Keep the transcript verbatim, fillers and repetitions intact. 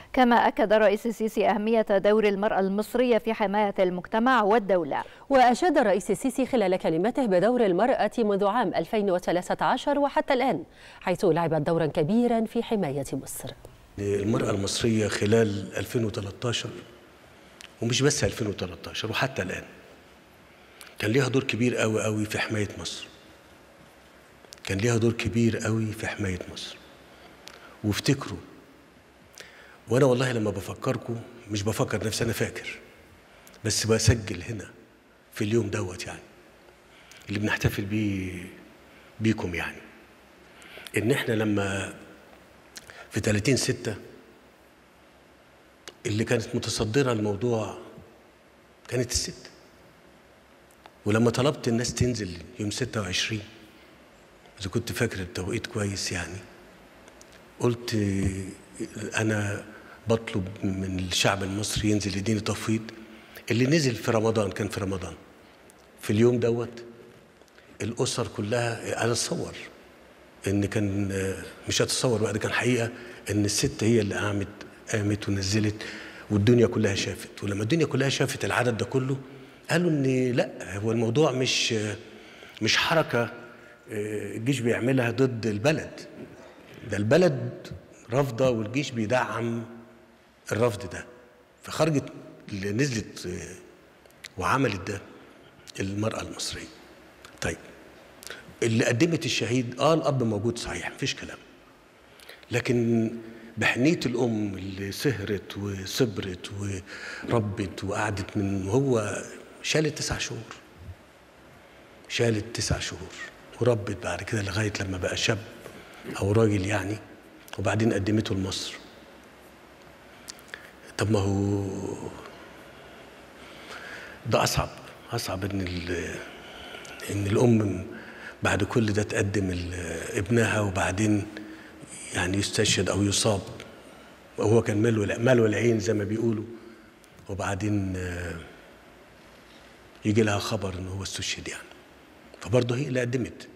كما أكد الرئيس السيسي أهمية دور المرأة المصرية في حماية المجتمع والدولة. وأشاد الرئيس السيسي خلال كلمته بدور المرأة منذ عام ألفين وثلاثة عشر وحتى الآن، حيث لعبت دورا كبيرا في حماية مصر. المرأة المصرية خلال ألفين وثلاثة عشر ومش بس ألفين وثلاثة عشر وحتى الآن كان ليها دور كبير قوي قوي في حماية مصر. كان ليها دور كبير قوي في حماية مصر. وافتكروا، وانا والله لما بفكركم مش بفكر نفسي، انا فاكر بس بسجل هنا في اليوم دوت يعني اللي بنحتفل بيه بيكم، يعني ان احنا لما في ثلاثين ستة اللي كانت متصدرة الموضوع كانت الست، ولما طلبت الناس تنزل يوم ستة وعشرين إذا كنت فاكر التوقيت كويس، يعني قلت أنا بطلب من الشعب المصري ينزل يديني تفويض. اللي نزل في رمضان كان في رمضان في اليوم دوت الأسر كلها، أنا أتصور إن كان مش هتصور بقى، ده كان حقيقة إن الست هي اللي قامت قامت ونزلت والدنيا كلها شافت. ولما الدنيا كلها شافت العدد ده كله قالوا إن لا، هو الموضوع مش مش حركة الجيش بيعملها ضد البلد، ده البلد رافضة والجيش بيدعم الرفض ده. فخرجت اللي نزلت وعملت ده المرأة المصرية. طيب اللي قدمت الشهيد اه الأب موجود صحيح مفيش كلام، لكن بحنية الأم اللي سهرت وصبرت وربت وقعدت من وهو شالت تسع شهور شالت تسع شهور وربت بعد كده لغاية لما بقى شاب أو راجل يعني، وبعدين قدمته لمصر. طب ما هو ده أصعب أصعب إن إن الأم بعد كل ده تقدم ابنها وبعدين يعني يستشهد أو يصاب، وهو كان ماله ماله العين زي ما بيقولوا، وبعدين يجي لها خبر إن هو استشهد يعني. فبرضه هي اللي قدمت.